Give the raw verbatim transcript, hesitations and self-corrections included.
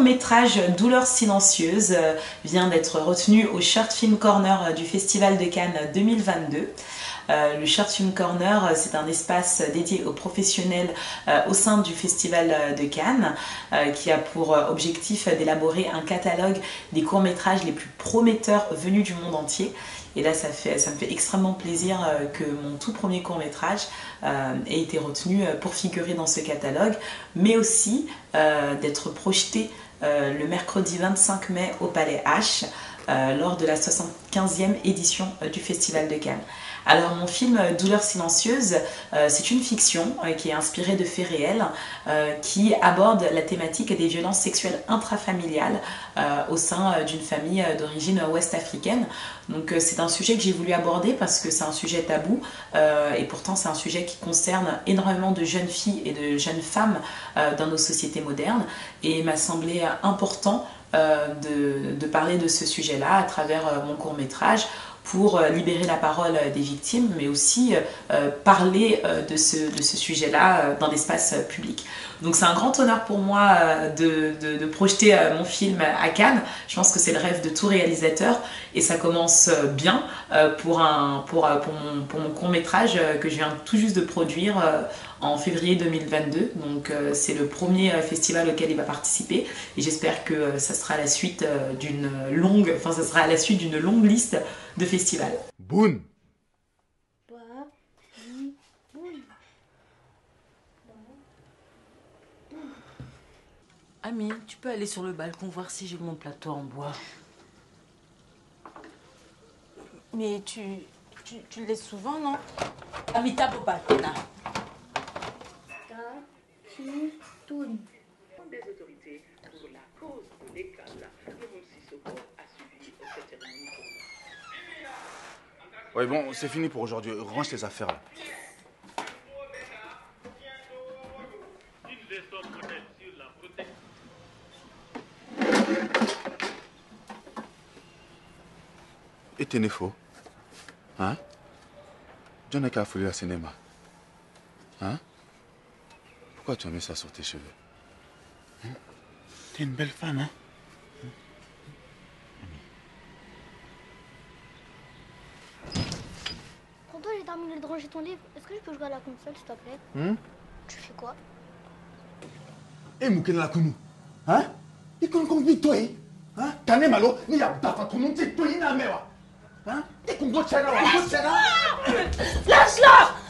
court-métrage Douleurs silencieuses vient d'être retenu au Short Film Corner du Festival de Cannes deux mille vingt-deux. Euh, le Short Film Corner, c'est un espace dédié aux professionnels euh, au sein du Festival de Cannes euh, qui a pour objectif d'élaborer un catalogue des courts-métrages les plus prometteurs venus du monde entier. Et là, ça, fait, ça me fait extrêmement plaisir euh, que mon tout premier court-métrage euh, ait été retenu pour figurer dans ce catalogue, mais aussi euh, d'être projeté euh, le mercredi vingt-cinq mai au Palais H euh, lors de la soixante-quinzième édition euh, du Festival de Cannes. Alors mon film euh, Douleurs silencieuses, euh, c'est une fiction euh, qui est inspirée de faits réels euh, qui aborde la thématique des violences sexuelles intrafamiliales euh, au sein euh, d'une famille euh, d'origine ouest-africaine. Donc euh, c'est un sujet que j'ai voulu aborder parce que c'est un sujet tabou euh, et pourtant c'est un sujet qui concerne énormément de jeunes filles et de jeunes femmes euh, dans nos sociétés modernes, et il m'a semblé important euh, de, de parler de ce sujet-là à travers euh, mon court-métrage, pour libérer la parole des victimes, mais aussi euh, parler euh, de ce, de ce sujet-là euh, dans l'espace public. Donc c'est un grand honneur pour moi euh, de, de, de projeter euh, mon film à Cannes. Je pense que c'est le rêve de tout réalisateur et ça commence bien euh, pour, un, pour, pour mon, pour mon court-métrage euh, que je viens tout juste de produire euh, en février deux mille vingt-deux. Donc euh, c'est le premier euh, festival auquel il va participer et j'espère que euh, ça sera la suite euh, d'une longue, enfin ça sera à la suite d'une longue liste de festivals. Boun. Ami, tu peux aller sur le balcon voir si j'ai mon plateau en bois. Mais tu, tu, tu le laisses souvent, non? Ami, tape au balcon. Des autorités pour la cause de l'école, le monde Sissoko a suivi cette cérémonie. Ouais, bon, c'est fini pour aujourd'hui. Range tes affaires là. Et t'es faux. Hein? John n'a qu'à fouiller au cinéma. Hein? Pourquoi tu as mis ça sur tes cheveux? Hein? T'es une belle femme, hein? Quand toi j'ai terminé de ranger ton livre, est-ce que je peux jouer à la console s'il te plaît? Hum? Tu fais quoi? Eh Moukena la Kounou, hein? Il compte combien toi, hein? T'en es malo, ni y'a pas ton nom, t'es toi, il n'a pas. Hein? T'es qu'on goûte ça là, on goûte ça là. Lâche-la!